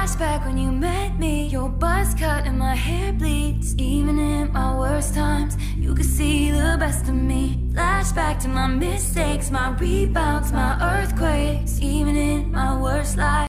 Flashback when you met me, your buzz cut and my hair bleeds. Even in my worst times, you could see the best of me. Flashback to my mistakes, my rebounds, my earthquakes. Even in my worst life